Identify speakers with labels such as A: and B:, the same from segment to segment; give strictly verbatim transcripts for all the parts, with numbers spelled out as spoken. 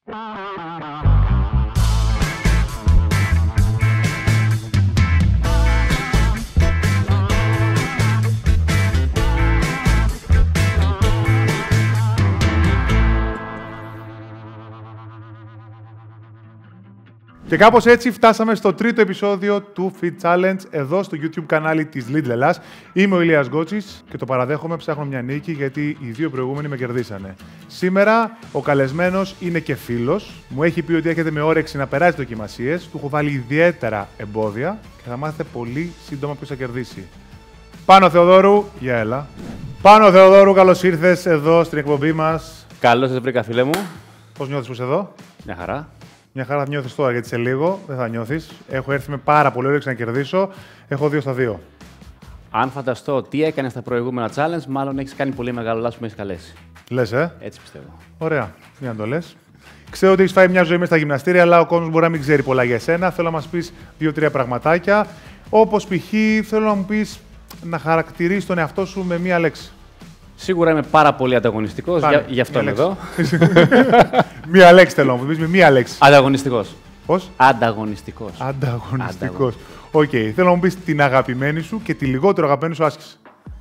A: Και κάπως έτσι φτάσαμε στο τρίτο επεισόδιο του Fit Challenge εδώ στο YouTube κανάλι της Lidl Ελλάς. Είμαι ο Ηλίας Γκότσης και το παραδέχομαι, ψάχνω μια νίκη γιατί οι δύο προηγούμενοι με κερδίσανε. Σήμερα ο καλεσμένος είναι και φίλος. Μου έχει πει ότι έχετε με όρεξη να περάσει δοκιμασίες. Του έχω βάλει ιδιαίτερα εμπόδια και θα μάθετε πολύ σύντομα ποιος θα κερδίσει. Πάνο Θεοδόρου, για έλα. Πάνο Θεοδόρου, καλώς ήρθες εδώ στην εκπομπή μας.
B: Καλώς σας βρήκα, φίλε μου.
A: Πώς νιώθεις που είσαι εδώ?
B: Μια χαρά.
A: Μια χαρά θα νιώθεις τώρα, γιατί σε λίγο δεν θα νιώθεις. Έχω έρθει με πάρα πολύ όρεξη να κερδίσω. Έχω δύο στα δύο.
B: Αν φανταστώ τι έκανε στα προηγούμενα challenge, μάλλον έχεις κάνει πολύ μεγάλο λάθος που με έχεις καλέσει.
A: Λες, ε?
B: Έτσι πιστεύω.
A: Ωραία. Μην το λες. Ξέρω ότι έχεις φάει μια ζωή μέσα στα γυμναστήρια, αλλά ο κόσμος μπορεί να μην ξέρει πολλά για εσένα. Θέλω να μας πεις δύο-τρία πραγματάκια. Όπως π.χ. θέλω να μου πεις να χαρακτηρίσεις τον εαυτό σου με μία λέξη.
B: Σίγουρα είμαι πάρα πολύ ανταγωνιστικός, για, γι' αυτό είμαι εδώ.
A: Μία λέξη θέλω να μου πεις, με μία λέξη.
B: Ανταγωνιστικός.
A: Πώς?
B: Ανταγωνιστικός.
A: Ανταγωνιστικός. Οκ. Okay. Θέλω να μου πεις την αγαπημένη σου και τη λιγότερο αγαπημένη σου άσκηση.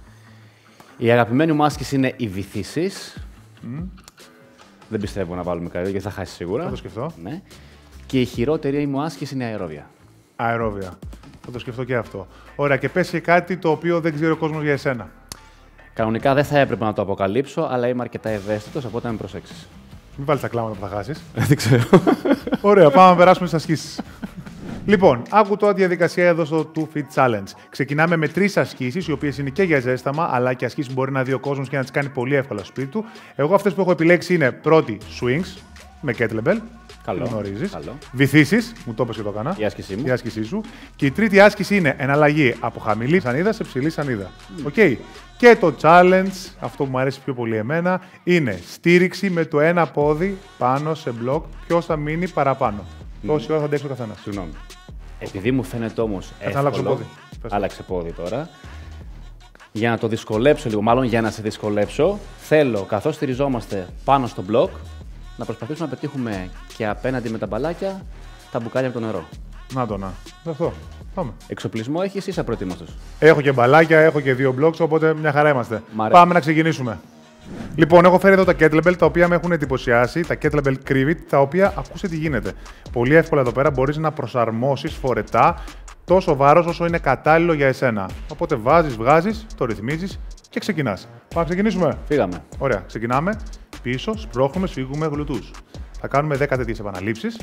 B: Η αγαπημένη μου άσκηση είναι οι βυθίσεις.
A: Mm.
B: Δεν πιστεύω να βάλουμε κάτι, γιατί θα χάσει σίγουρα.
A: Θα το σκεφτώ.
B: Ναι. Και η χειρότερη μου άσκηση είναι η αερόβια.
A: Αερόβια. Θα το σκεφτώ και αυτό. Ωραία. Και πες και κάτι το οποίο δεν ξέρει ο κόσμος για εσένα.
B: Κανονικά δεν θα έπρεπε να το αποκαλύψω, αλλά είμαι αρκετά ευαίσθητος, οπότε να με προσέξεις.
A: Μην βάλεις τα κλάματα που θα χάσεις.
B: Δεν ξέρω.
A: Ωραία, πάμε να περάσουμε στις ασκήσεις. Λοιπόν, άκου τώρα τη διαδικασία εδώ στο two Fit Challenge. Ξεκινάμε με τρεις ασκήσεις, οι οποίες είναι και για ζέσταμα, αλλά και ασκήσεις που μπορεί να δει ο κόσμος και να τις κάνει πολύ εύκολα στο σπίτι του. Εγώ αυτές που έχω επιλέξει είναι πρώτη swings με kettlebell.
B: Καλό.
A: Γνωρίζεις.
B: Καλό.
A: Βυθίσεις, μου το είπες και το έκανα.
B: Η άσκησή μου.
A: Η άσκησή σου. Και η τρίτη άσκηση είναι εναλλαγή από χαμηλή σανίδα σε ψηλή σανίδα. Οκ. Mm. Okay. Και το challenge, αυτό που μου αρέσει πιο πολύ εμένα, είναι στήριξη με το ένα πόδι πάνω σε μπλοκ. Ποιος θα μείνει παραπάνω. Mm. Τόση ώρα θα αντέξει ο καθένας.
B: Συγγνώμη. Επειδή μου φαίνεται όμως εύκολο,
A: αλλάξω πόδι.
B: Άλλαξε πόδι τώρα. Για να το δυσκολέψω λίγο, μάλλον για να σε δυσκολέψω, θέλω καθώς στηριζόμαστε πάνω στο μπλοκ, να προσπαθήσουμε να πετύχουμε και απέναντι με τα μπαλάκια τα μπουκάλια από το νερό.
A: Να το να. Αυτό. Πάμε.
B: Εξοπλισμό έχεις ή είσαι απροετοίμαστος?
A: Έχω και μπαλάκια, έχω και δύο μπλοκς, οπότε μια χαρά είμαστε.
B: Πάμε
A: να ξεκινήσουμε. Λοιπόν, έχω φέρει εδώ τα kettlebell τα οποία με έχουν εντυπωσιάσει, τα kettlebell Crivit, τα οποία ακούσε τι γίνεται. Πολύ εύκολα εδώ πέρα μπορείς να προσαρμόσεις φορετά τόσο βάρος όσο είναι κατάλληλο για εσένα. Οπότε βάζεις, βγάζεις, το ρυθμίζεις και ξεκινάς. Πάμε να ξεκινήσουμε.
B: Φύγαμε.
A: Ωραία, ξεκινάμε. Πίσω, σπρώχνουμε, σφίγγουμε γλουτούς. Θα κάνουμε δέκα τέτοιες επαναλήψεις.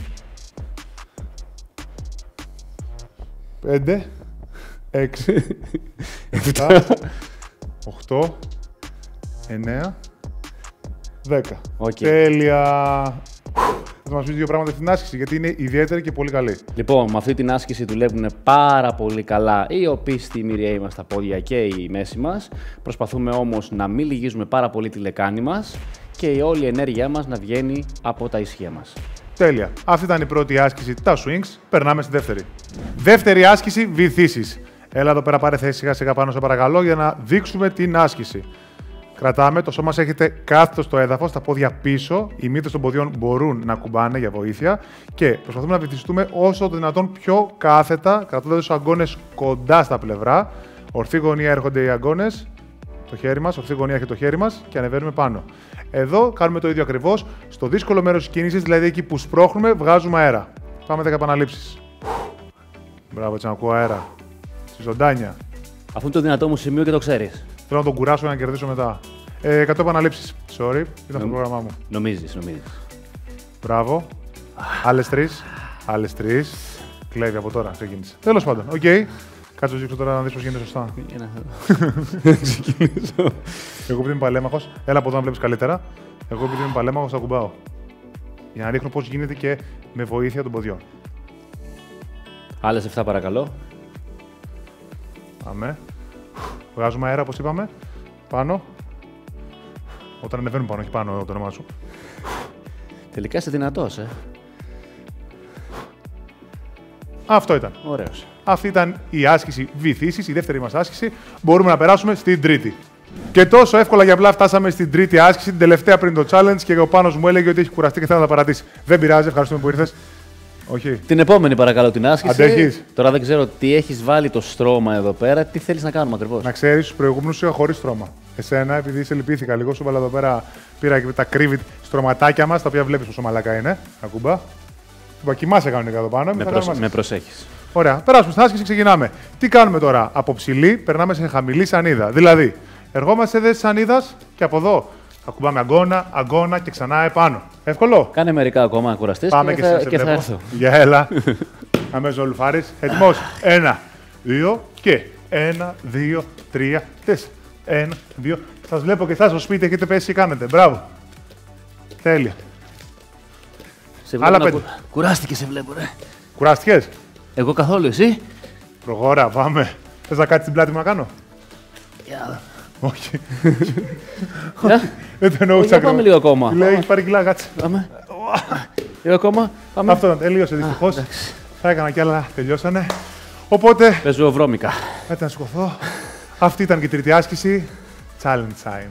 A: πέντε, έξι, επτά, οκτώ, εννέα, δέκα.
B: Okay.
A: Τέλεια! Θα μας πεις δύο πράγματα στην άσκηση, γιατί είναι ιδιαίτερη και πολύ καλή.
B: Λοιπόν, με αυτή την άσκηση δουλεύουν πάρα πολύ καλά οι οπίστοι μυριαίοι μας στα πόδια και η μέση μας. Προσπαθούμε όμως να μην λυγίζουμε πάρα πολύ τη λεκάνη μας και η όλη ενέργειά μας να βγαίνει από τα ισχύα μας.
A: Τέλεια. Αυτή ήταν η πρώτη άσκηση, τα swings. Περνάμε στη δεύτερη. Δεύτερη άσκηση, βυθίσεις. Έλα εδώ πέρα, πάρε θέση σιγά σιγά πάνω, σε παρακαλώ, για να δείξουμε την άσκηση. Κρατάμε, το σώμα μας έχετε κάθετο στο έδαφος, τα πόδια πίσω, οι μύτες των ποδιών μπορούν να κουμπάνε για βοήθεια και προσπαθούμε να βυθιστούμε όσο το δυνατόν πιο κάθετα, κρατώντας τους αγκώνες κοντά στα πλευρά. Ορθή γωνία έρχονται οι αγκώνες, το χέρι μας, ορθή γωνία έχει το χέρι μας και ανεβαίνουμε πάνω. Εδώ κάνουμε το ίδιο ακριβώς, στο δύσκολο μέρος της κίνησης, δηλαδή εκεί που σπρώχνουμε, βγάζουμε αέρα. Πάμε δέκα επαναλήψεις. Μπράβο, έτσι να ακούω αέρα. Στη ζωντάνια.
B: Αυτό είναι το δυνατό μου σημείο και το ξέρεις.
A: Θέλω να τον κουράσω για να κερδίσω μετά. Ε, εκατό επαναλήψεις. Sorry, ήταν στο πρόγραμμά μου.
B: Νομίζεις, νομίζεις.
A: Μπράβο. Άλλες τρεις. Άλλες τρεις. Κλέβει από τώρα, ξεκίνησε. Τέλος πάντων, οκ. Okay. Κάτσε δείξω τώρα να δεις πώς γίνεται σωστά.
B: Να ξεκινήσω.
A: Εγώ επειδή είμαι παλέμαχος, έλα από εδώ να βλέπεις καλύτερα. Εγώ επειδή είμαι παλέμαχος θα κουμπάω. Για να δείχνω πώς γίνεται και με βοήθεια των ποδιών.
B: Άλλες εφτά παρακαλώ.
A: Πάμε. Βγάζουμε αέρα, όπως είπαμε. Πάνω. Όταν ανεβαίνουμε πάνω, όχι πάνω το όνομά σου.
B: Τελικά είσαι δυνατός, ε.
A: Αυτό ήταν.
B: Ωραίος.
A: Αυτή ήταν η άσκηση βυθίσεις, η δεύτερη μας άσκηση. Μπορούμε να περάσουμε στην τρίτη. Και τόσο εύκολα και απλά φτάσαμε στην τρίτη άσκηση, την τελευταία πριν το challenge και ο Πάνος μου έλεγε ότι έχει κουραστεί και θέλει να τα παρατήσει. Δεν πειράζει, ευχαριστούμε που ήρθες. Όχι.
B: Την επόμενη παρακαλώ την άσκηση.
A: Αντέχεις.
B: Τώρα δεν ξέρω τι έχεις βάλει το στρώμα εδώ πέρα, τι θέλεις να κάνουμε ακριβώς.
A: Να ξέρεις, στους προηγούμενους είχα χωρίς στρώμα. Εσένα, επειδή σε λυπήθηκα λίγο, σου βάλα εδώ πέρα, πήρα και τα κρύβει στρωματάκια μας, τα οποία βλέπεις πόσο μαλάκα είναι. Ακουμπά. Κουμπά, κοιμάσαι κανονικά εδώ πάνω.
B: Με, προσ... με προσέχεις.
A: Ωραία. Περάσουμε στην άσκηση, ξεκινάμε. Τι κάνουμε τώρα. Από ψηλή περνάμε σε χαμηλή σανίδα. Δηλαδή, ερχόμαστε δε σανίδα και από εδώ ακουμπάμε αγκώνα, αγκώνα και ξανά επάνω. Εύκολο.
B: Κάνε μερικά ακόμα κουραστείς
A: Πάμε
B: και,
A: και,
B: θα,
A: σε
B: και θα έρθω.
A: Για έλα. Αμέσως ο Λουφάρης. Έτοιμος. Ένα, δύο και ένα, δύο, τρία, τέσσερα. Ένα, δύο. Σας βλέπω και εσάς στο σπίτι έχετε πέσει και κάνετε. Μπράβο. Τέλεια.
B: Σε
A: Άλλα
B: να...
A: πέντε.
B: Κουράστηκε, σε βλέπω, ρε.
A: Κουράστηκες.
B: Εγώ καθόλου, εσύ.
A: Προχώρα, πάμε. Θες να κάτσεις την πλάτη μου να κάνω.
B: Yeah.
A: Όχι.
B: Yeah.
A: Δεν το εννοούσα.
B: Πάμε λίγο ακόμα.
A: Λέει, πάρει κιλά, κάτσε.
B: Πάμε. Λίγο ακόμα. Πάμε.
A: Αυτό ήταν, τελείωσε δυστυχώς. Θα έκανα κι άλλα, τελειώσανε. Οπότε.
B: Παίζω βρώμικα.
A: Κάτι να σηκωθώ. Αυτή ήταν και η τρίτη άσκηση. Challenge time.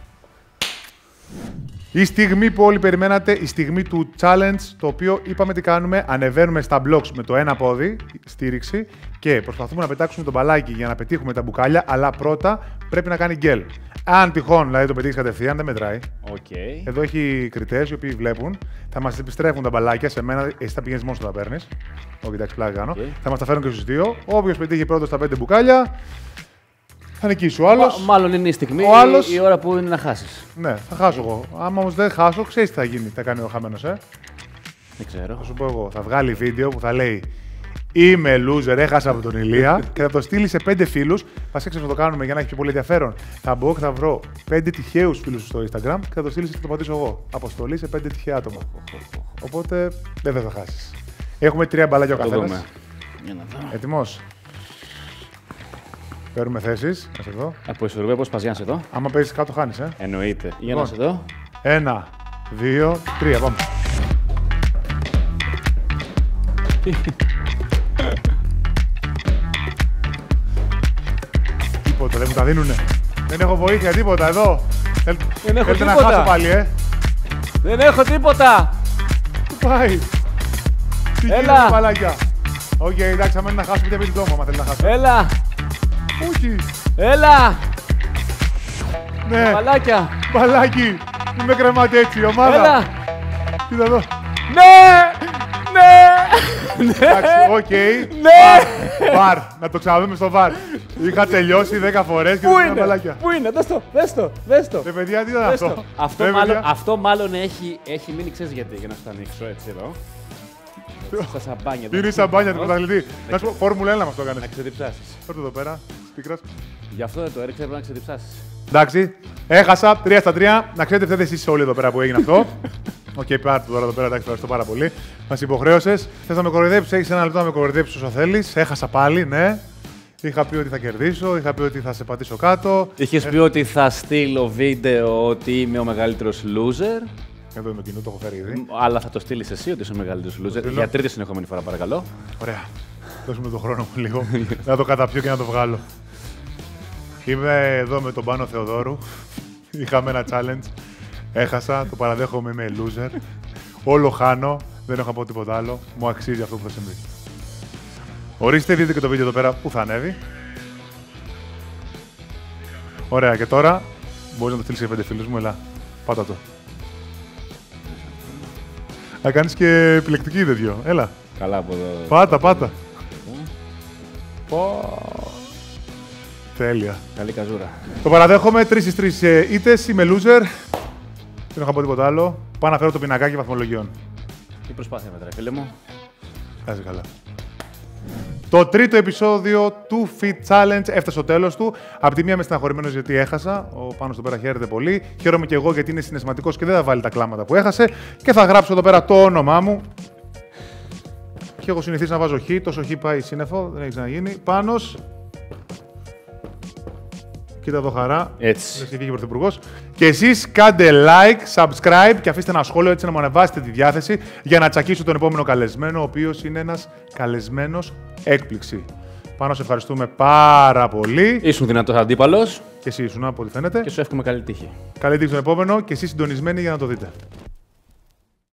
A: Η στιγμή που όλοι περιμένατε, η στιγμή του challenge, το οποίο είπαμε τι κάνουμε, ανεβαίνουμε στα blocks με το ένα πόδι, στήριξη, και προσπαθούμε να πετάξουμε το μπαλάκι για να πετύχουμε τα μπουκάλια, αλλά πρώτα πρέπει να κάνει γκέλ. Αν τυχόν δηλαδή το πετύχει κατευθείαν, δεν μετράει.
B: Okay.
A: Εδώ έχει κριτές οι οποίοι βλέπουν, θα μας επιστρέφουν τα μπαλάκια σε μένα, εσύ θα πηγαίνεις μόνος που τα παίρνεις. Όχι, εντάξει, πλάκα κάνω. Okay. Θα μας τα φέρουν και στους δύο. Όποιος πετύχει πρώτος τα πέντε μπουκάλια, θα νικήσει ο άλλος.
B: Μάλλον είναι η στιγμή,
A: ο άλλος...
B: η ώρα που είναι να χάσεις.
A: Ναι, θα χάσω εγώ. Άμα όμως δεν χάσω, ξέρεις τι θα γίνει, τι θα κάνει ο χαμένος, ε.
B: Δεν ξέρω.
A: Θα σου πω εγώ. Θα βγάλει βίντεο που θα λέει «Είμαι loser, έχασα από τον Ηλία» και θα το στείλει σε πέντε φίλους. Βασικά να το κάνουμε για να έχει πιο πολύ ενδιαφέρον. Θα μπω και θα βρω πέντε τυχαίους φίλους στο Instagram και θα το στείλει και θα το πατήσω εγώ. Αποστολή σε πέντε τυχαία άτομα. Οπότε δεν θα χάσεις. Έχουμε τρία μπαλάκια ο καθένας. Έτοιμος. Παίρνουμε θέσεις. Να σε δω.
B: Από ισορροπία πώς πας, για να σε δω.
A: Άμα παίζεις κάτω, χάνεις, ε.
B: Εννοείται. Για να σε δω.
A: Ένα, δύο, τρία. Πάμε. Τίποτα, δεν μου τα δίνουνε. Δεν έχω βοήθεια, τίποτα εδώ.
B: Δεν έχω
A: Θέλετε
B: τίποτα.
A: να χάσω πάλι, ε.
B: Δεν έχω τίποτα.
A: Πού πάει. Τι γίνεται, παλάκια. Οκ, okay, εντάξει, άμα είναι να χάσω, πείτε με την τόμα, άμα θέλει να χάσω.
B: Έλα.
A: Όχι.
B: Έλα.
A: Ναι.
B: Μπαλάκια.
A: Μπαλάκι. Μην με κρεμάτε έτσι, η ομάδα.
B: Έλα.
A: Κοίτα εδώ.
B: Ναι. Ναι.
A: Εντάξει, οκ.
B: Ναι.
A: Βαρ. Να το ξαναδούμε στο βαρ. Είχα τελειώσει δέκα φορές και δεν είχα μπαλάκια.
B: Πού είναι, δες το, δες το, δες το.
A: Ε, παιδιά, τι ήταν αυτό.
B: Αυτό,
A: ε,
B: μάλλον,
A: παιδιά.
B: αυτό μάλλον έχει, έχει μείνει, ξέρεις γιατί, για να στο ανοίξω έτσι εδώ. Στα σαμπάνια.
A: Τι είναι η σαμπάνια του πρωταθλητή. Να σου πω, Φόρμουλα ένα μας το έκανες.
B: Να ξεδιψάσεις.
A: Φέρτε εδώ πέρα, σπίκρας.
B: Γι' αυτό δεν το έριξα, έπρεπε να ξεδιψάσεις.
A: Εντάξει, έχασα τρία στα τρία. Να ξέρετε, φταίτε εσείς όλοι εδώ πέρα που έγινε αυτό. Οκ, okay, πάρτε τώρα εδώ πέρα, εντάξει, ευχαριστώ πάρα πολύ. Μας υποχρέωσες. Θες να με κοροϊδέψεις, έχεις ένα λεπτό να με κοροϊδέψεις όσο θέλεις. Έχασα πάλι, ναι. Είχα πει ότι θα κερδίσω, είχα πει ότι θα σε πατήσω κάτω.
B: Είχες
A: ε...
B: πει ότι θα στείλω βίντεο ότι είμαι ο μεγαλύτερος loser.
A: Εδώ είμαι κοινό, το έχω φέρει ήδη.
B: Αλλά θα το στείλεις εσύ ότι είσαι ο μεγαλύτερος loser. Για τρίτη συνεχόμενη φορά, παρακαλώ.
A: Ωραία. Δώσουμε τον χρόνο μου λίγο. Να το καταπιώ και να το βγάλω. Είμαι εδώ με τον Πάνο Θεοδόρου. Είχαμε ένα challenge. Έχασα, το παραδέχομαι, είμαι loser. Όλο χάνω, δεν έχω να πω τίποτα άλλο. Μου αξίζει αυτό που θα συμβεί. Ορίστε, δείτε και το βίντεο εδώ πέρα που θα ανέβει. Ωραία, και τώρα μπορείς να το στείλεις σε πέντε φίλους μου, ελά. Πάτα το. Θα κάνεις και επιλεκτική τέτοιο, έλα.
B: Καλά από εδώ.
A: Πάτα, πάτα. Πω. Τέλεια.
B: Καλή καζούρα.
A: Το παραδέχομαι, τρεις στις τρεις ήττες, είμαι loser. Δεν έχω να πω τίποτα άλλο. Πάω να φέρω το πινακάκι βαθμολογιών.
B: Τι προσπάθεια μετράει, φίλε μου.
A: Κάτσε καλά. Το τρίτο επεισόδιο του Fit Challenge έφτασε στο τέλος του. Απ' τη μία είμαι στεναχωρημένος γιατί έχασα. Ο Πάνος εδώ πέρα χαίρεται πολύ. Χαίρομαι και εγώ γιατί είναι συναισθηματικός και δεν θα βάλει τα κλάματα που έχασε. Και θα γράψω εδώ πέρα το όνομά μου. Και έχω συνηθίσει να βάζω χ. Τόσο χ πάει σύννεφο, δεν έχει ξαναγίνει. Πάνος. Κοίτα εδώ χαρά.
B: Έτσι.
A: Λες και βγήκε πρωθυπουργός. Και εσείς κάντε like, subscribe και αφήστε ένα σχόλιο έτσι να μου ανεβάσετε τη διάθεση για να τσακίσω τον επόμενο καλεσμένο, ο οποίος είναι ένας καλεσμένος έκπληξη. Πάνω σε ευχαριστούμε πάρα πολύ.
B: Ήσουν δυνατός αντίπαλος.
A: Και εσύ ήσουν από ό,τι φαίνεται.
B: Και σου εύχομαι καλή τύχη.
A: Καλή τύχη στον επόμενο και εσείς συντονισμένοι για να το δείτε.